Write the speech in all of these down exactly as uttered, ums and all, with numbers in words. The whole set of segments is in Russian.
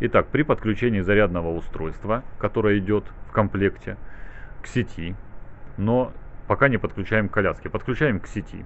Итак, при подключении зарядного устройства, которое идет в комплекте к сети, но пока не подключаем к коляске, подключаем к сети,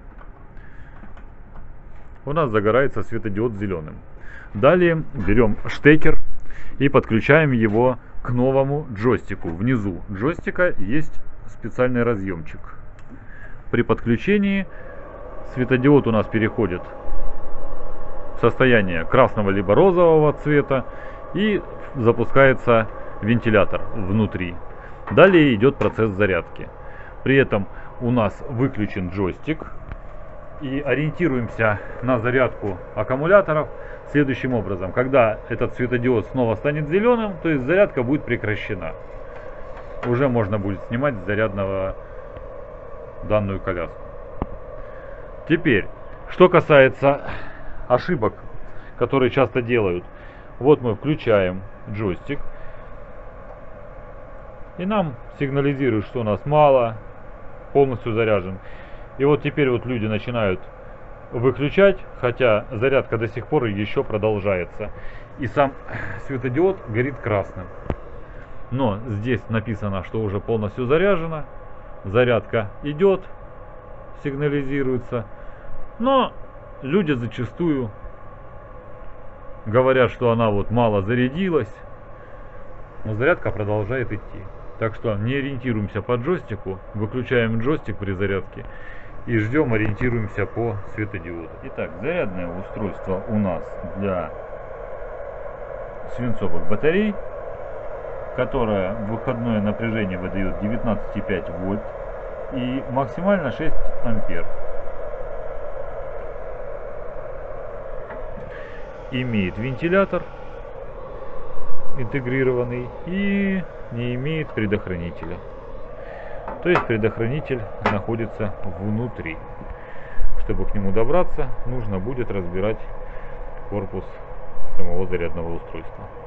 у нас загорается светодиод зеленым. Далее берем штекер и подключаем его к новому джойстику. Внизу джойстика есть специальный разъемчик. При подключении светодиод у нас переходит в состояние красного либо розового цвета и запускается вентилятор внутри. Далее идет процесс зарядки. При этом у нас выключен джойстик, и ориентируемся на зарядку аккумуляторов следующим образом. Когда этот светодиод снова станет зеленым, то есть зарядка будет прекращена. Уже можно будет снимать с зарядного данную коляску. Теперь, что касается ошибок, которые часто делают. Вот мы включаем джойстик, и нам сигнализирует, что у нас мало, полностью заряжен. И вот теперь вот люди начинают выключать, хотя зарядка до сих пор еще продолжается. И сам светодиод горит красным. Но здесь написано, что уже полностью заряжено. Зарядка идет, сигнализируется. Но люди зачастую говорят, что она вот мало зарядилась. Но зарядка продолжает идти. Так что не ориентируемся по джойстику, выключаем джойстик при зарядке и ждем, ориентируемся по светодиоду. Итак, зарядное устройство у нас для свинцовых батарей, которое выходное напряжение выдает девятнадцать и пять вольт и максимально шесть ампер. Имеет вентилятор интегрированный и не имеет предохранителя. То есть предохранитель находится внутри. Чтобы к нему добраться, нужно будет разбирать корпус самого зарядного устройства.